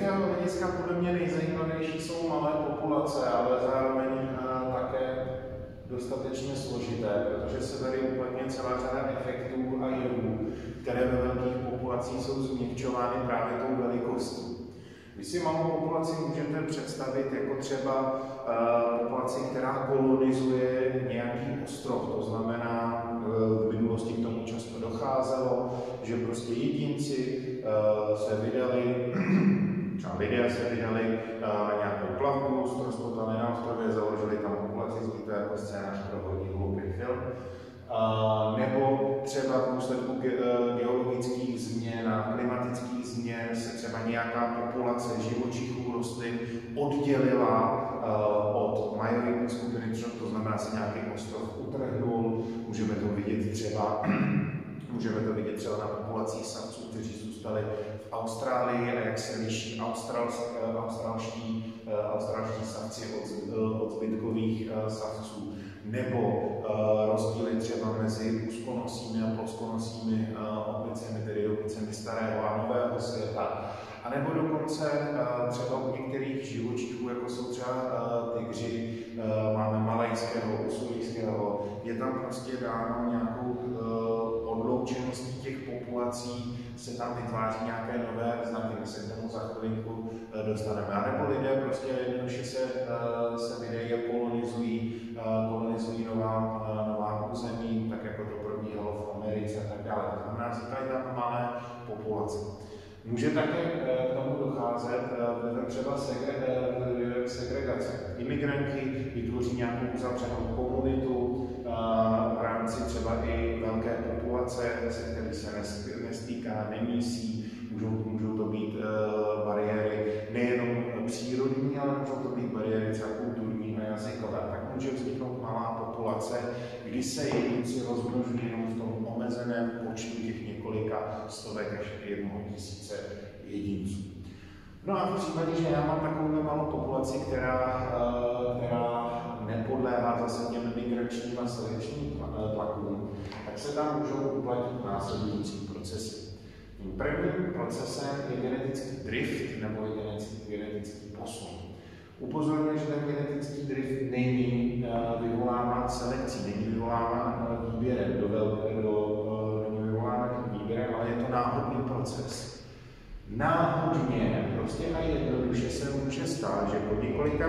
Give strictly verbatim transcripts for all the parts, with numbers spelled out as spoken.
genetického hlediska podle mě nejzajímavější jsou malé populace, ale zároveň uh, také dostatečně složité, protože se tady uplatňuje celá řada efektů a jevů, které ve velkých populacích jsou změkčovány právě tou velikostí. Vy si malou populaci můžete představit jako třeba uh, populaci, která kolonizuje nějaký ostrov, to znamená, uh, v minulosti k tomu často docházelo, že prostě jedinci uh, se vydali, třeba lidé se vydali uh, na nějakou plavbu, ztroskotali na ostrově, založili tam populaci, to je jako scénář pro hodně hlupý film. Uh, nebo třeba v důsledku ge geologických změn a klimatických změn se třeba nějaká populace živočichů rostlin oddělila uh, od majoritní skupiny, to znamená, se nějaký ostrov utrhnul. Můžeme to vidět třeba, můžeme to vidět třeba na populacích savců, kteří zůstali v Austrálii a jak se liší australský, australští, australští savci od, od zbytkových savců. Nebo uh, rozdíly třeba mezi úzkonosými a ploskonosými uh, oplicemi, tedy oplicemi starého a nového světa. A nebo dokonce uh, třeba u některých živočichů, jako jsou třeba uh, tygři, uh, máme malajského, usulijského, je tam prostě dáno nějakou uh, odloučeností těch populací, se tam vytváří nějaké nové znaky, my se k tomu za chvilinku uh, dostaneme. A nebo lidé prostě jednoduše se, uh, se vydají a kolonizují, uh, kolonizují nová, uh, nová území, tak jako to probíhalo v Americe a tak dále. To znamená, vznikají tam malé populace. Může také k tomu docházet vlivem třeba segregace. Imigranti vytvoří nějakou uzavřenou komunitu v rámci třeba i velké populace, se kterými se nestýká, nemísí. Můžou, můžou to být bariéry nejenom přírodní, ale můžou to být bariéry třeba kulturní a jazykové. Tak může vzniknout malá populace, kdy se jedinci rozmnožují jenom v tom omezeném počtu těch několika stovek až jednoho tisíce jedinců. No a v případě, že já mám takovou malou populaci, která, která nepodléhá zase těm migračním a selekčním tlakům, tak se tam můžou uplatnit následující procesy. Tím prvním procesem je genetický drift nebo je genetický, genetický posun. Upozorňuji, že ten genetický drift není vyvoláván selekcí, není vyvoláván výběrem, do velké, do, není vyvoláván výběrem, ale je to náhodný proces. Náhodně, prostě a jednoduše se může stát, že po několika,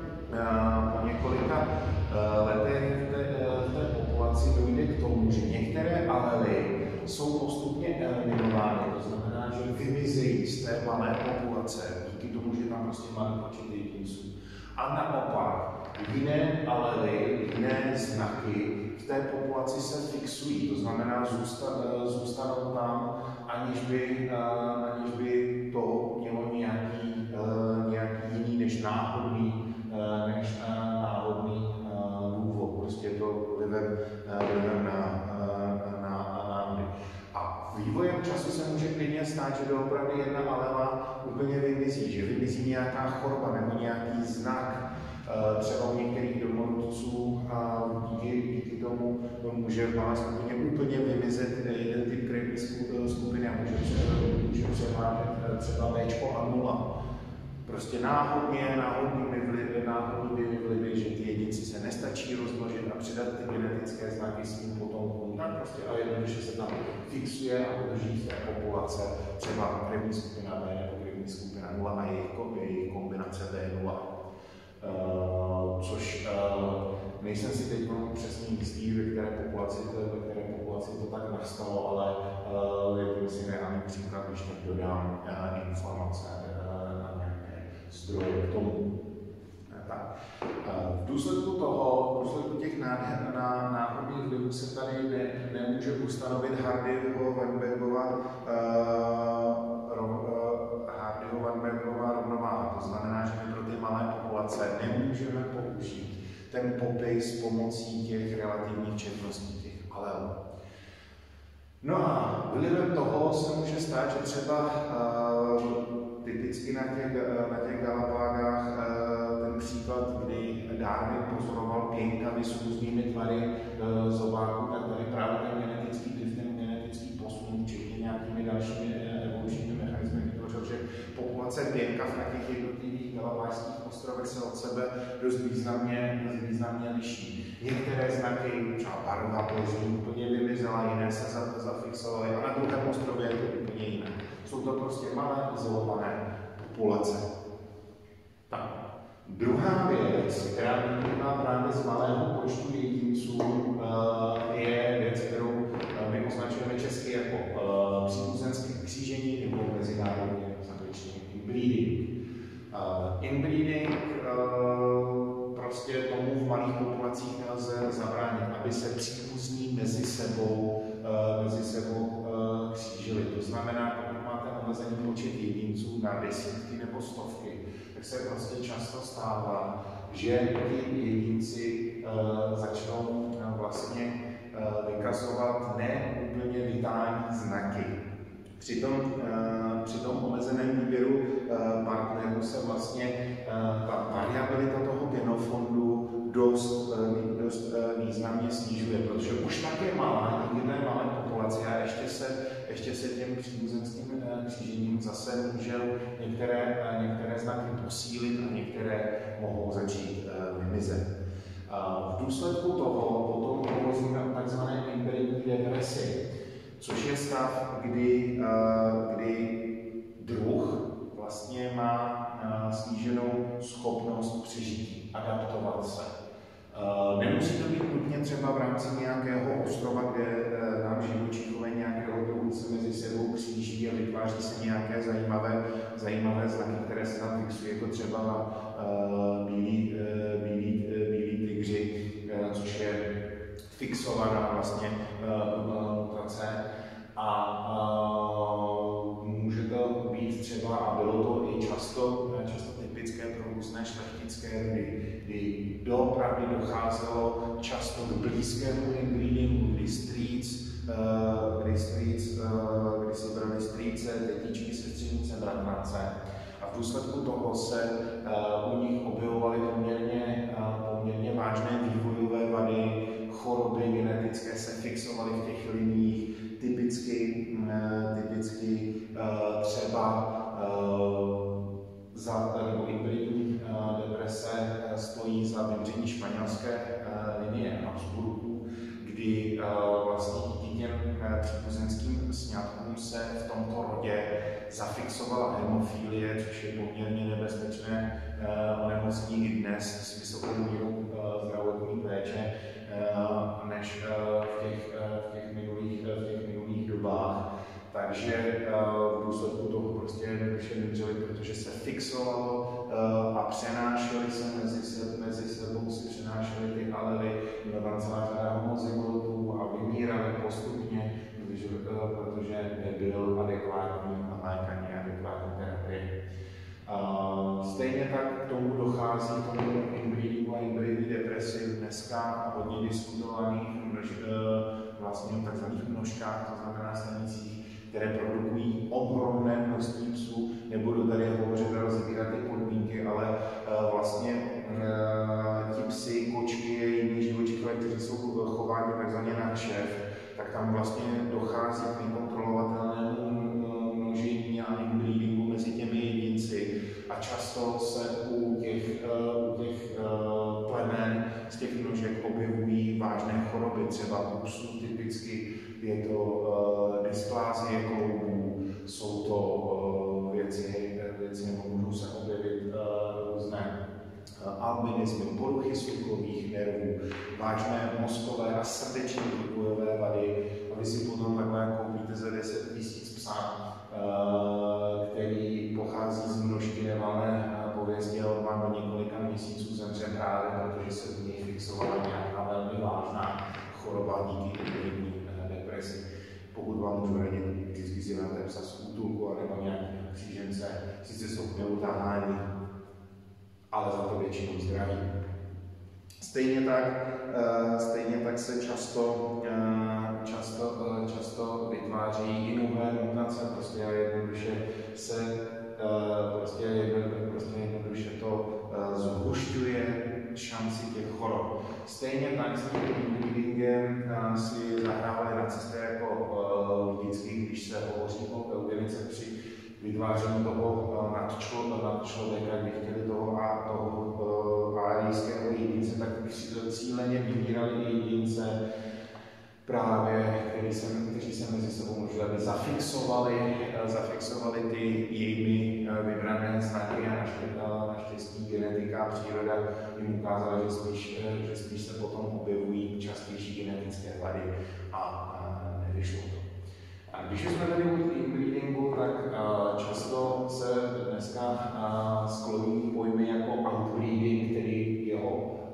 po několika letech v té, v té populaci dojde k tomu, že některé alely jsou postupně eliminovány, to znamená, že vymizejí z té malé populace, díky tomu, že tam prostě malý počet jedinců. A naopak, jiné alely, jiné znaky v té populaci se fixují, to znamená, zůstanou tam, aniž by, aniž by to mělo nějaký, nějaký jiný než náhodný, než náhodný důvod. Prostě je to vlivem, vlivem na, na, na náhody. A vývojem času se může klidně stát, že doopravdy jedna alela úplně vymizí, že vymizí nějaká choroba nebo nějaký znak. Třeba u některých domorodců díky, díky tomu může v malé skupině úplně vymizet jeden typ krevní skupiny a může, může převážet třeba Bčko a nula. Prostě náhodně, náhodnými vlivy, náhodnými vlivy, že ty jedinci se nestačí rozmnožit a přidat ty genetické znaky svým potomkům, tak prostě a jednoduše se tam fixuje a udrží v té populace třeba krevní skupina B nebo krevní skupina nula a jejich, jejich kombinace B nula. Uh, což uh, nejsem si teď přesně jistý, ve které populaci, ve které populaci to tak nastalo, ale uh, je to myslím reálný příklad, když tak dodám uh, informace uh, na nějaké zdroje k tomu. Tak. Uh, v důsledku toho, v důsledku těch náhodných vlivů se tady ne, nemůže ustanovit Hardyho-Weinbergova uh, rovnováha. To znamená, že my pro ty malé populace nemůžeme použít ten popis pomocí těch relativních četností těch alelů. No a vlivem toho se může stát, že třeba uh, typicky na těch, na těch Galapágách uh, ten příklad, kdy Darwin pozoroval pěnkavy s různými tvary uh, zobáků, tak tady právě ten genetický drift, ten genetický posun, včetně nějakými dalšími evolučními mechanizmy vytvořil, že populace populace pěnkav na těch jednotlivých Galapágských ostrovech se od sebe dost významně, dost významně liší. Některé znaky, třeba barva plezí, úplně vymizela, jiné se zafixovaly a na druhém ostrově je to úplně jiné. Jsou to prostě malé, izolované populace. Tak. Druhá věc, která vyplývá právě z malého počtu jedinců, je věc, kterou my označujeme česky jako příbuzenské křížení nebo mezinárodně zahraničně inbreeding. Inbreeding prostě tomu v malých populacích nelze zabránit, aby se příbuzní mezi sebou, mezi sebou křížili. To znamená, pokud máte omezený počet jedinců na desítky nebo stovky, tak se prostě často stává, že ti jedinci uh, začnou uh, vlastně uh, vykazovat neúplně vitální znaky. Při tom, uh, při tom omezeném výběru uh, partnerů se vlastně uh, ta variabilita toho genofondu dost, uh, dost uh, významně snižuje, protože už tak je malá, díky té malé populaci a ještě se, ještě se těm příbuzenským uh, křížením zase můžou některé, uh, některé znaky posílit a některé mohou začít uh, vymizet. Uh, v důsledku toho potom hovoříme o takzvané inbreeding depresi, což je stav, kdy, uh, kdy druh vlastně má uh, sníženou schopnost přežití, adaptovat se. Uh, nemusí to být nutně třeba v rámci nějakého ostrova, kde uh, nám živočichové nějakého druhu se mezi sebou kříží a vytváří se nějaké zajímavé, zajímavé znaky, které se tam fixují, jako třeba uh, bílí, uh, bílí, uh, bílí tygři, uh, což je fixovaná vlastně uh, mutace. A uh, může to být třeba, a bylo to i často, často typické pro různé šlechtické rody, kdy doopravdy docházelo často k blízkému inbreedingu, kdy strýc, uh, kdy strýc, uh, kdy si brali strýce, tetičky, sestřenice, bratrance. A v důsledku toho se uh, u nich objevovaly poměrně, uh, poměrně vážné vývojové vady, choroby genetické se fixovaly v těch liních. Typicky, typicky třeba za nebo inbreeding deprese stojí za vymření španělské linie Habsburků, kdy vlastně díky těm příbuzenským sňatkům se v tomto rodě zafixovala hemofilie, což je poměrně nebezpečné onemocnění i dnes s vysokou mírou zdravotní péče, než v těch, v těch, minulých, v těch minulých dobách. Takže v důsledku toho prostě jednoduše vymřeli, protože se fixovalo a přenášely se mezi, se, mezi sebou, si přenášely ty alely, byla tam celá řada homozygotů a vymírali postupně, protože, protože nebyl adekvátní lékaní, adekvátní terapie. Uh, stejně tak k tomu dochází k tomu inbreedingu a inbreeding depresi dneska hodně diskutovaných množ, uh, vlastně o takzvaných množkách, to znamená stanicích, které produkují ohromné množství psů. Nebudu tady hovořit a rozebírat ty podmínky, ale uh, vlastně uh, ti psy, kočky a jiní živočichové, kteří jsou chováni takzvaně na kšeft, tak tam vlastně dochází k nekontrolovatelnému množení a inbreedingu mezi těmi jedinci. A často se u těch, u těch plemen z těch množek objevují vážné choroby. Třeba u psů typicky je to dysplázie kloubů, jsou to věci, věci nebo můžou se objevit různé albinismy, poruchy světlových nervů, vážné mozkové a srdeční vývojové vady. A vy si potom takhle koupíte za deset tisíc psa, který pochází z množky nevalné pověsti a on vám do několika měsíců zemře právě, protože se v něj fixovala nějaká velmi vážná choroba díky inbreeding depresi. Pokud vám můžu radit, vždycky si vemte psa z útulku nebo nějakého křížence, sice jsou neutáhání, ale za to většinou zdraví. Stejně tak, stejně tak se často, často, často vytváří i nové mutace, prostě jednoduše se prostě jednoduše, prostě jednoduše to zhušťuje šanci těch chorob. Stejně tak s tím inbreedingem si zahrávali nacisté jako vždycky, když se hovoří o eugenice při vytváření toho nadčlověka, kdy chtěli toho, a, toho árijského jedince, tak cíleně vybírali jedince, právě, kteří se, kteří se mezi sebou možná zafixovali, zafixovali ty jejimi vybrané znaky a naštěstí genetika a příroda jim ukázala, že spíš, že spíš se potom objevují častější genetické vady a nevyšlo to. A když jsme tady u inbreedingu, tak často se dneska skloňují pojmy jako outbreeding, který jeho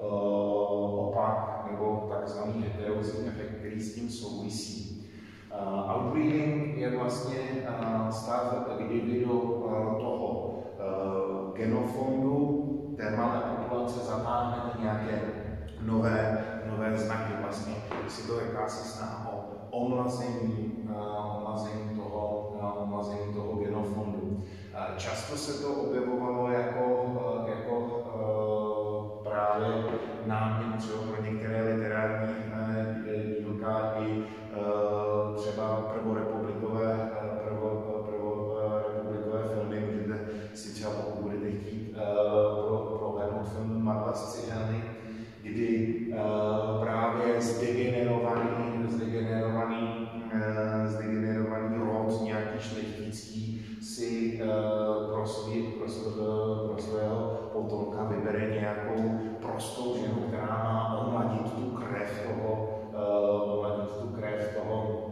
opak nebo takzvaný heterozní efekt, který s tím souvisí. Uh, outbreeding je vlastně uh, stav, kdy vy do uh, toho uh, genofondu té malé populace zatáhnete nějaké nové, nové znaky. Vlastně, jestli to je jakási snaha o omlazení, uh, omlazení, toho, uh, omlazení toho genofondu. Uh, často se to objevovalo jako, uh, jako uh, právě námět třeba pro některé literární dílka i třeba prvorepublikové, prvo, prvorepublikové filmy. Můžete si třeba, pokud budete chtít, prohlédnout film Marlas Cihelny, kdy právě zdegenerovaný, zdegenerovaný, zdegenerovaný rod nějaký šlechtický si pro, svý, pro, pro svého potomka vybere nějakou prostou ženu, která má omladit tu krev toho, uh, omladit tu krev toho,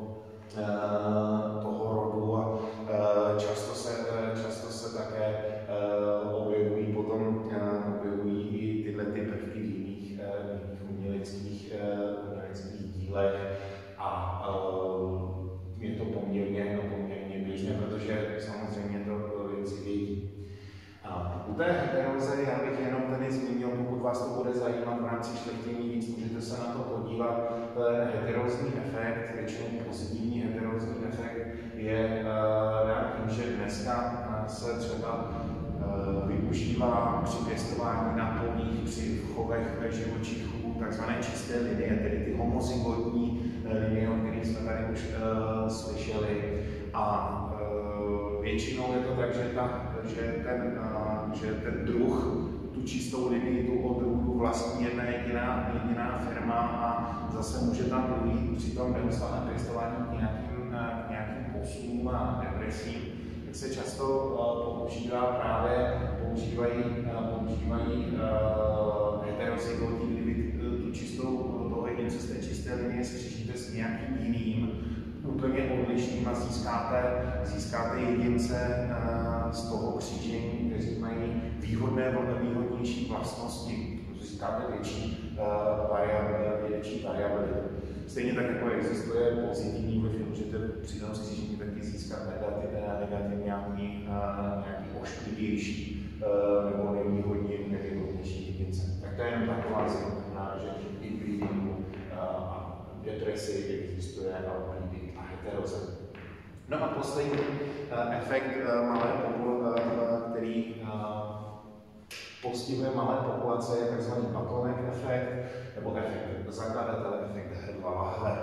uh, toho rodu a uh, často se, často se také uh, objevují potom uh, objevují i tyhle ty prvky v jiných, uh, jiných uměleckých, uh, uměleckých dílech a uh, je to poměrně, no, poměrně běžné, protože samozřejmě to věci vědí. A u té heteroze já bych jenom tady zmínil, pokud vás to bude zajímat v rámci šlechtění víc, můžete se na to podívat. Ten heterozní efekt, většinou pozitivní heterozní efekt, je uh, tím, že dneska se třeba uh, využívá při pěstování na polích, při chovech živočichů, takzvané čisté linie, tedy ty homozygotní linie, o kterých jsme tady už uh, slyšeli. A uh, většinou je to tak, že, ta, že, ten, uh, že ten druh, tu čistou linii, tu odrůdu vlastní jedna jediná, jediná firma a zase může tam dojít při tom neustálém pěstování k nějakým, k nějakým posunům a depresím. Tak se často uh, používá právě, používají, uh, používají uh, heterozygoti, kdyby tu čistou, toho jedince z té čisté linie skřížíte s nějakým jiným, úplně odlišným a získáte, získáte jedince uh, z toho křížení, kteří mají výhodné, výhodnější vlastnosti, získáte větší uh, variabilitu, větší variabilitu. Stejně tak, jako existuje pozitivní vliv, můžete při tom skřížení taky získat negativně, negativně nějaký, uh, nějaký ošklivější uh, nebo nevýhodnější, nevýhodnější jedince. Tak to je jenom taková zjemná, že inbreedingu uh, a depresi existuje outbreeding a heteroze. No a poslední uh, efekt uh, malé populace, uh, který uh, postihuje malé populace, je tzv. Bottleneck efekt, nebo efekt zakladatele, efekt hedva lahve.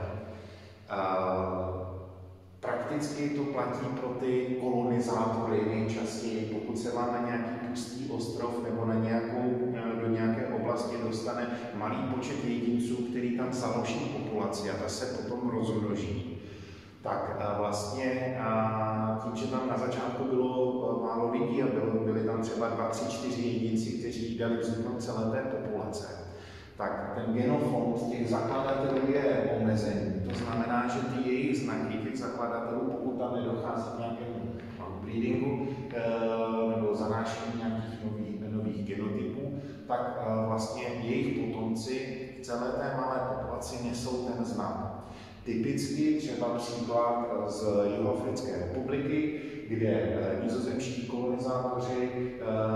Uh, prakticky to platí pro ty kolonizátory nejčastěji, pokud se vám na nějaký pustý ostrov nebo na nějakou, do nějaké oblasti dostane malý počet jedinců, který tam založí populaci a ta se potom rozmnoží. Tak vlastně tím, že tam na začátku bylo málo lidí a bylo, byly tam třeba dva, tři, čtyři jedinci, kteří dali vzniknout celé té populace, tak ten genofond těch zakladatelů je omezený. To znamená, že ty jejich znaky těch zakladatelů, pokud tam nedochází k nějakému outbreedingu nebo zanášení nějakých nových, nových genotypů, tak vlastně jejich potomci v celé té malé populaci nesou ten znak. Typicky třeba příklad z Jihoafrické republiky, kde nizozemští kolonizátoři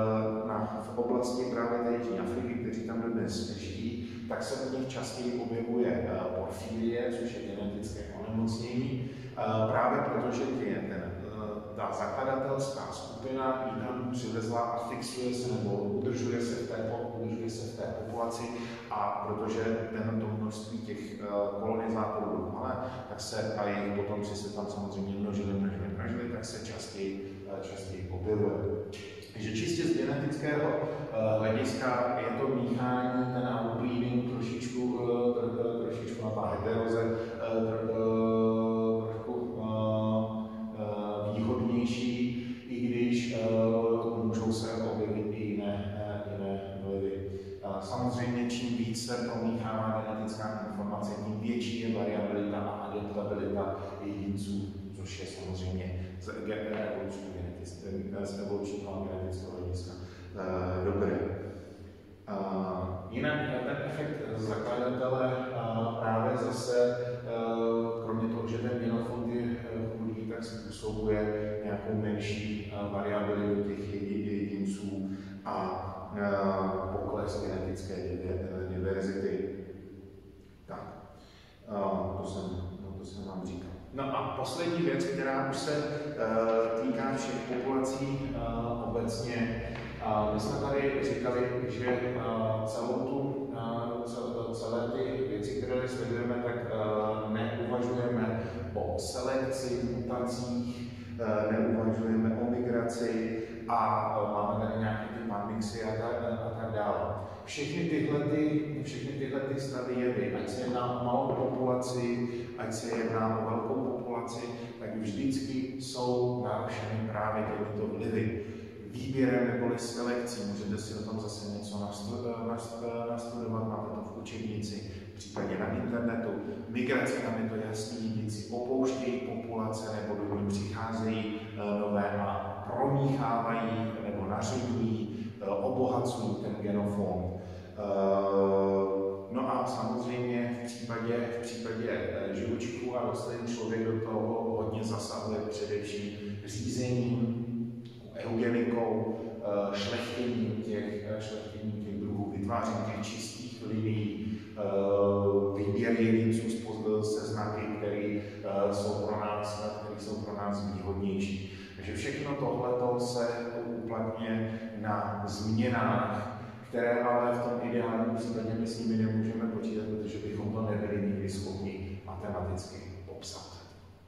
v oblasti právě Jižní Afriky, kteří tam dnes žijí, tak se u nich častěji objevuje porfírie, což je genetické onemocnění, právě protože ten, ta zakladatelská skupina ji tam přivezla a fixuje se nebo udržuje se v té, udržuje se v té populaci a protože ten, to množství těch kolonizátorů bylo malé, tak se a jejich potomci se tam samozřejmě množili, množili, množili, tak se častěji častěji objevuje. Takže čistě z genetického hlediska je to míchání, ten outbreeding trošičku, trošičku na ta heteroze trošku výhodnější, i když můžou se objevit i jiné, jiné vlivy. Samozřejmě čím víc se promíchává genetická informace, tím větší je variabilita a adaptabilita jedinců, což je samozřejmě z evolučního a genetického hlediska dobré. Jinak ten efekt zakladatele právě zase, kromě toho, že ten genofond je chudý, tak způsobuje nějakou menší variabilitu těch jedinců a pokles genetické diverzity. Tak, to jsem, no, to jsem vám říkal. No a poslední věc, která už se uh, týká všech populací uh, obecně. Uh, my jsme tady říkali, že uh, celou tu, uh, celé ty věci, které sledujeme, tak uh, neuvažujeme o selekci, mutacích, uh, neuvažujeme o migraci a uh, máme tady nějaké ty pandmixy a tak, a tak dále. Všechny tyhle, ty, všechny tyhle ty stavy jevy, ať se jedná o malou populaci, ať se jedná o velkou populaci, tak vždycky jsou narušeny právě těmito vlivy. Výběrem neboli selekcí, můžete si o tom zase něco nastudovat, máte to v učebnici, případně na internetu. Migraci tam je to jasný, jedinci opouštějí populace nebo do ní přicházejí nové a promíchávají nebo nařidují, obohacují ten genofond. No a samozřejmě v případě, v případě živočichů a rostlin člověk do toho hodně zasahuje především řízením, eugenikou, šlechtěním těch, šlechtěním těch druhů, vytvářením těch čistých linií, výběr jedinců se znaky, které jsou pro nás, které jsou pro nás výhodnější. Takže všechno tohleto se uplatňuje na změnách, které ale v tom ideálním případě my s nimi nemůžeme počítat, protože bychom to nebyli nikdy schopni matematicky popsat.